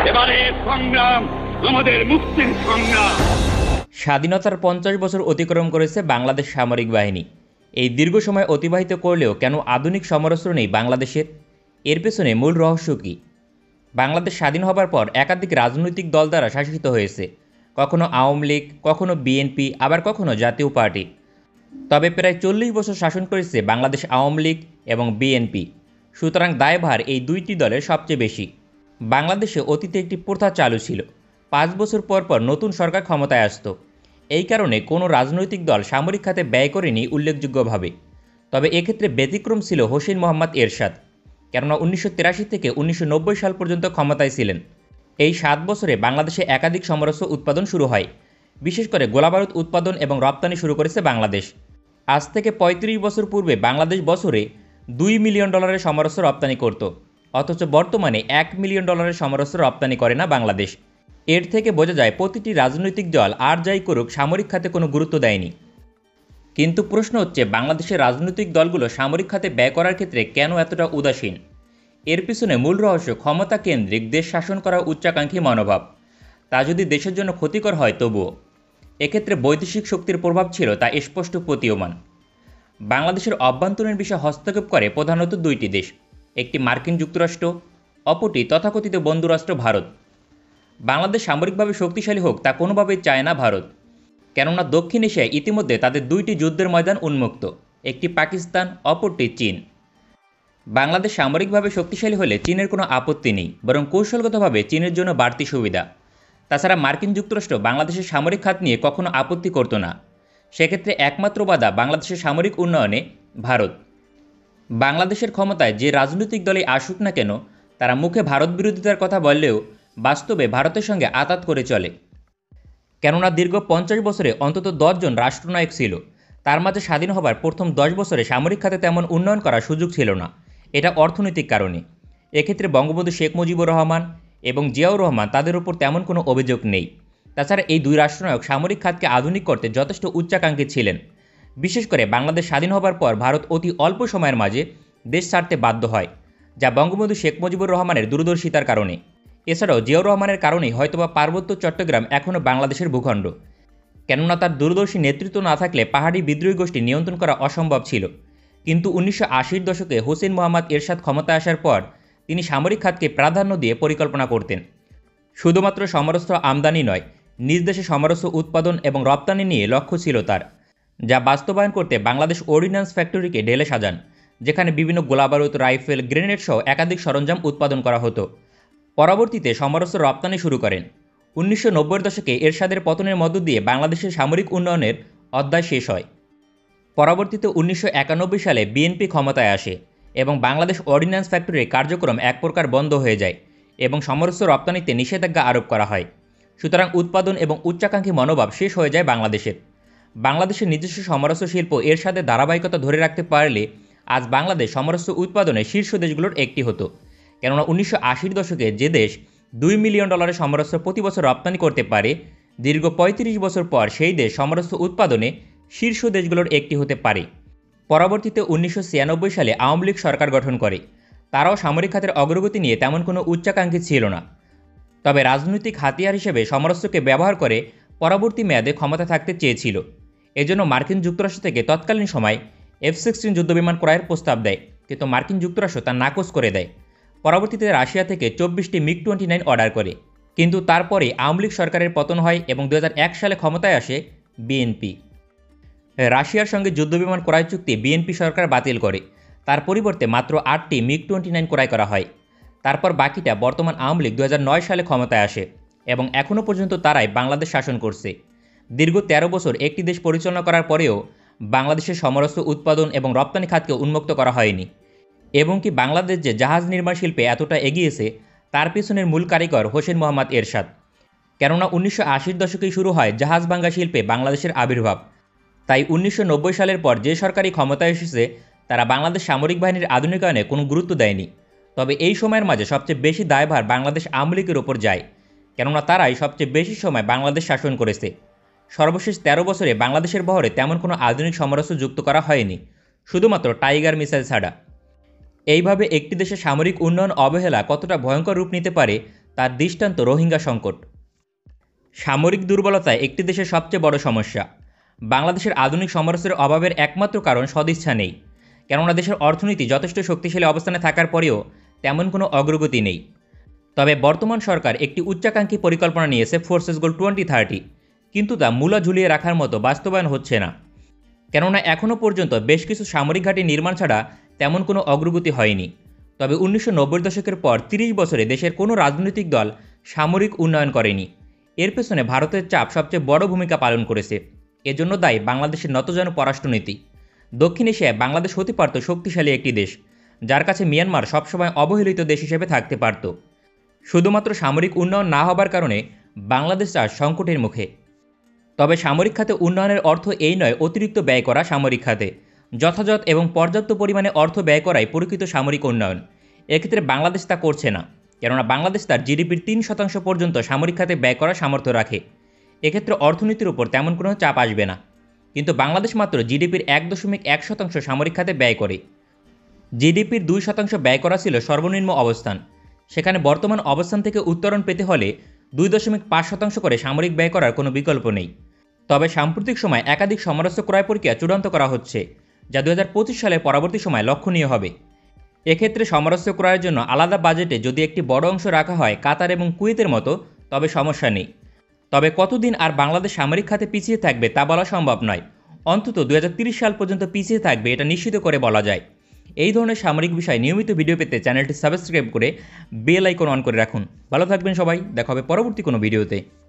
এবারের সংগ্রাম আমাদের মুক্তির সংগ্রাম। স্বাধীনতার 50 বছর অতিক্রম করেছে বাংলাদেশ সামরিক বাহিনী। এই দীর্ঘ সময় অতিবাহিত করলেও কেন আধুনিক সমরাস্ত্র নেই বাংলাদেশের? এর পেছনে মূল রহস্য কী? বাংলাদেশ স্বাধীন হবার পর একাধিক রাজনৈতিক দল দ্বারা শাসিত হয়েছে, কখনো আওয়ামী লীগ, কখনো বিএনপি, আবার কখনো জাতীয় পার্টি। তবে প্রায় 40 বছর শাসন করেছে বাংলাদেশ আওয়ামী লীগ এবং বিএনপি। সুতরাং দায়ভার এই দুইটি দলের সবচেয়ে বেশি। বাংলাদেশে অতীতে একটি প্রথা চালু ছিল, 5 বছর পর পর নতুন সরকার ক্ষমতায় আসত। এই কারণে কোনো রাজনৈতিক দল সামরিক খাতে ব্যয় করেনি উল্লেখযোগ্যভাবে। তবে এক্ষেত্রে ব্যতিক্রম ছিল হোসেন মোহাম্মদ এরশাদ, কেননা 1983 থেকে 1990 সাল পর্যন্ত ক্ষমতায় ছিলেন। এই 7 বছরে বাংলাদেশে একাধিক সমরাস্ত্র উৎপাদন শুরু হয়। বিশেষ করে গোলাবারুদ উৎপাদন এবং রপ্তানি শুরু করেছে বাংলাদেশ। আজ থেকে 35 বছর পূর্বে বাংলাদেশ বছরে $2 মিলিয়ন সমরাস্ত্র রপ্তানি করত, অথচ বর্তমানে $1 মিলিয়ন সমরাস্ত্র রপ্তানি করে না বাংলাদেশ। এর থেকে বোঝা যায় প্রতিটি রাজনৈতিক দল আর যাই করুক সামরিক খাতে কোনো গুরুত্ব দেয়নি। কিন্তু প্রশ্ন হচ্ছে, বাংলাদেশের রাজনৈতিক দলগুলো সামরিক খাতে ব্যয় করার ক্ষেত্রে কেন এতটা উদাসীন? এর পিছনে মূল রহস্য ক্ষমতা কেন্দ্রিক দেশ শাসন করার উচ্চাকাঙ্ক্ষী মনোভাব। তা যদি দেশের জন্য ক্ষতিকর হয় তবুও এক্ষেত্রে বৈদেশিক শক্তির প্রভাব ছিল তা স্পষ্ট প্রতীয়মান। বাংলাদেশের অভ্যন্তরীণ বিষয়ে হস্তক্ষেপ করে প্রধানত দুইটি দেশ, একটি মার্কিন যুক্তরাষ্ট্র, অপরটি তথাকথিত বন্ধুরাষ্ট্র ভারত। বাংলাদেশ সামরিকভাবে শক্তিশালী হোক তা কোনোভাবেই চায় না ভারত, কেননা দক্ষিণ এশিয়ায় ইতিমধ্যে তাদের দুইটি যুদ্ধের ময়দান উন্মুক্ত, একটি পাকিস্তান, অপরটি চীন। বাংলাদেশ সামরিকভাবে শক্তিশালী হলে চীনের কোনো আপত্তি নেই, বরং কৌশলগতভাবে চীনের জন্য বাড়তি সুবিধা। তাছাড়া মার্কিন যুক্তরাষ্ট্র বাংলাদেশের সামরিক খাত নিয়ে কখনো আপত্তি করত না। সেক্ষেত্রে একমাত্র বাধা বাংলাদেশের সামরিক উন্নয়নে ভারত। বাংলাদেশের ক্ষমতায় যে রাজনৈতিক দলই আসুক না কেন, তারা মুখে ভারত বিরোধিতার কথা বললেও বাস্তবে ভারতের সঙ্গে আঁতাত করে চলে। কেননা দীর্ঘ 50 বছরে অন্তত 10 জন রাষ্ট্রনায়ক ছিল, তার মাঝে স্বাধীন হবার প্রথম 10 বছরে সামরিক খাতে তেমন উন্নয়ন করার সুযোগ ছিল না। এটা অর্থনৈতিক কারণে। এক্ষেত্রে বঙ্গবন্ধু শেখ মুজিবুর রহমান এবং জিয়াউর রহমান, তাদের উপর তেমন কোনো অভিযোগ নেই। তাছাড়া এই দুই রাষ্ট্রনায়ক সামরিক খাতকে আধুনিক করতে যথেষ্ট উচ্চাকাঙ্ক্ষী ছিলেন। বিশেষ করে বাংলাদেশ স্বাধীন হবার পর ভারত অতি অল্প সময়ের মাঝে দেশ ছাড়তে বাধ্য হয়, যা বঙ্গবন্ধু শেখ মুজিবুর রহমানের দূরদর্শিতার কারণে। এছাড়াও জিয়াউর রহমানের কারণেই হয়তোবা পার্বত্য চট্টগ্রাম এখনও বাংলাদেশের ভূখণ্ড, কেননা তার দূরদর্শী নেতৃত্ব না থাকলে পাহাড়ি বিদ্রোহী গোষ্ঠী নিয়ন্ত্রণ করা অসম্ভব ছিল। কিন্তু 1980-র দশকে হোসেন মোহাম্মদ এরশাদ ক্ষমতায় আসার পর তিনি সামরিক খাতকে প্রাধান্য দিয়ে পরিকল্পনা করতেন। শুধুমাত্র সমরাস্ত্র আমদানি নয়, নিজ দেশে সমরাস্ত্র উৎপাদন এবং রপ্তানি নিয়ে লক্ষ্য ছিল তার, যা বাস্তবায়ন করতে বাংলাদেশ অর্ডিন্যান্স ফ্যাক্টরিকে ঢেলে সাজান, যেখানে বিভিন্ন গোলাবারুদ, রাইফেল, গ্রেনেড সহ একাধিক সরঞ্জাম উৎপাদন করা হতো। পরবর্তীতে সমরাস্ত্র রপ্তানি শুরু করেন। 1990-এর দশকে এরশাদের পতনের মধ্য দিয়ে বাংলাদেশের সামরিক উন্নয়নের অধ্যায় শেষ হয়। পরবর্তীতে 1991 সালে বিএনপি ক্ষমতায় আসে এবং বাংলাদেশ অর্ডিন্যান্স ফ্যাক্টরির কার্যক্রম এক প্রকার বন্ধ হয়ে যায় এবং সমরাস্ত্র রপ্তানিতে নিষেধাজ্ঞা আরোপ করা হয়। সুতরাং উৎপাদন এবং উচ্চাকাঙ্ক্ষী মনোভাব শেষ হয়ে যায় বাংলাদেশের। বাংলাদেশের নিজস্ব সমরাস্ত্র শিল্প এরশাদের ধারাবাহিকতা ধরে রাখতে পারলে আজ বাংলাদেশ সমরাস্ত্র উৎপাদনে শীর্ষ দেশগুলোর একটি হতো। কেননা 1980-র দশকে যে দেশ $2 মিলিয়ন সমরাস্ত্র প্রতি বছর রপ্তানি করতে পারে, দীর্ঘ 35 বছর পর সেই দেশ সমরাস্ত্র উৎপাদনে শীর্ষ দেশগুলোর একটি হতে পারে। পরবর্তীতে 1996 সালে আওয়ামী লীগ সরকার গঠন করে। তারাও সামরিক খাতের অগ্রগতি নিয়ে তেমন কোনো উচ্চাকাঙ্ক্ষী ছিল না, তবে রাজনৈতিক হাতিয়ার হিসেবে সমরাস্ত্রকে ব্যবহার করে পরবর্তী মেয়াদে ক্ষমতা থাকতে চেয়েছিল। এজন্য মার্কিন যুক্তরাষ্ট্র থেকে তৎকালীন সময় F-16 যুদ্ধবিমান ক্রয়ের প্রস্তাব দেয়, কিন্তু মার্কিন যুক্তরাষ্ট্র তা নাকচ করে দেয়। পরবর্তীতে রাশিয়া থেকে 24টি MiG-29 অর্ডার করে, কিন্তু তারপরে আওয়ামী লীগ সরকারের পতন হয় এবং 2001 সালে ক্ষমতায় আসে বিএনপি। রাশিয়ার সঙ্গে যুদ্ধবিমান ক্রয় চুক্তি বিএনপি সরকার বাতিল করে, তার পরিবর্তে মাত্র 8টি MiG-29 ক্রয় করা হয়। তারপর বাকিটা বর্তমান আওয়ামী লীগ 2009 সালে ক্ষমতায় আসে এবং এখনও পর্যন্ত তারাই বাংলাদেশ শাসন করছে। দীর্ঘ 13 বছর একটি দেশ পরিচালনা করার পরেও বাংলাদেশের সমরাস্ত্র উৎপাদন এবং রপ্তানি খাতকে উন্মুক্ত করা হয়নি। এবং কি বাংলাদেশ যে জাহাজ নির্মাণ শিল্পে এতটা এগিয়েছে, তার পেছনের মূল কারিগর হোসেন মোহাম্মদ এরশাদ। কেননা 1980-র দশকেই শুরু হয় জাহাজ ভাঙ্গা শিল্পে বাংলাদেশের আবির্ভাব। তাই 1990 সালের পর যে সরকারি ক্ষমতায় এসেছে, তারা বাংলাদেশ সামরিক বাহিনীর আধুনিকায়নে কোনো গুরুত্ব দেয়নি। তবে এই সময়ের মাঝে সবচেয়ে বেশি দায়ভার বাংলাদেশ আওয়ামী লীগের ওপর যায়, কেননা তারাই সবচেয়ে বেশি সময় বাংলাদেশ শাসন করেছে। সর্বশেষ 13 বছরে বাংলাদেশের বহরে তেমন কোনো আধুনিক সমরাস্ত্র যুক্ত করা হয়নি, শুধুমাত্র টাইগার মিসাইল ছাড়া। এইভাবে একটি দেশের সামরিক উন্নয়ন অবহেলা কতটা ভয়ঙ্কর রূপ নিতে পারে তার দৃষ্টান্ত রোহিঙ্গা সংকট। সামরিক দুর্বলতায় একটি দেশের সবচেয়ে বড় সমস্যা। বাংলাদেশের আধুনিক সমরাস্ত্রের অভাবের একমাত্র কারণ সদিচ্ছা নেই, কেননা দেশের অর্থনীতি যথেষ্ট শক্তিশালী অবস্থানে থাকার পরেও তেমন কোনো অগ্রগতি নেই। তবে বর্তমান সরকার একটি উচ্চাকাঙ্ক্ষী পরিকল্পনা নিয়েছে ফোর্সেস গোল 2030, কিন্তু তা মূলা ঝুলিয়ে রাখার মতো বাস্তবায়ন হচ্ছে না, কেননা এখনও পর্যন্ত বেশ কিছু সামরিক ঘাঁটি নির্মাণ ছাড়া তেমন কোনো অগ্রগতি হয়নি। তবে 1990 দশকের পর 30 বছরে দেশের কোনো রাজনৈতিক দল সামরিক উন্নয়ন করেনি। এর পেছনে ভারতের চাপ সবচেয়ে বড় ভূমিকা পালন করেছে। এজন্য দায়ী বাংলাদেশের নতজানু পররাষ্ট্রনীতি। দক্ষিণ এশিয়ায় বাংলাদেশ হতে পারত শক্তিশালী একটি দেশ, যার কাছে মিয়ানমার সবসময় অবহেলিত দেশ হিসেবে থাকতে পারত। শুধুমাত্র সামরিক উন্নয়ন না হবার কারণে বাংলাদেশ আজ সংকটের মুখে। তবে সামরিক খাতে উন্নয়নের অর্থ এই নয় অতিরিক্ত ব্যয় করা সামরিক খাতে। যথাযথ এবং পর্যাপ্ত পরিমাণে অর্থ ব্যয় করাই প্রকৃত সামরিক উন্নয়ন। এক্ষেত্রে বাংলাদেশ তা করছে না, কেননা বাংলাদেশ তার জিডিপির 3% পর্যন্ত সামরিক খাতে ব্যয় করার সামর্থ্য রাখে। এক্ষেত্রে অর্থনীতির উপর তেমন কোনো চাপ আসবে না। কিন্তু বাংলাদেশ মাত্র জিডিপির 1.1% সামরিক খাতে ব্যয় করে। জিডিপির 2% ব্যয় করা ছিল সর্বনিম্ন অবস্থান। সেখানে বর্তমান অবস্থান থেকে উত্তরণ পেতে হলে 2.5% করে সামরিক ব্যয় করার কোনো বিকল্প নেই। তবে সাম্প্রতিক সময় একাধিক সমরাস্ত্র ক্রয় প্রক্রিয়া চূড়ান্ত করা হচ্ছে, যা 2025 সালের পরবর্তী সময় লক্ষণীয় হবে। এক্ষেত্রে সমরাস্ত্র ক্রয়ের জন্য আলাদা বাজেটে যদি একটি বড় অংশ রাখা হয় কাতার এবং কুয়েতের মতো, তবে সমস্যা নেই। তবে কতদিন আর বাংলাদেশ সামরিক খাতে পিছিয়ে থাকবে তা বলা সম্ভব নয়। অন্তত 2030 সাল পর্যন্ত পিছিয়ে থাকবে এটা নিশ্চিত করে বলা যায়। এই ধরনের সামরিক বিষয়ে নিয়মিত ভিডিও পেতে চ্যানেলটি সাবস্ক্রাইব করে বেল আইকন অন করে রাখুন। ভালো থাকবেন সবাই, দেখা হবে পরবর্তী কোনো ভিডিওতে।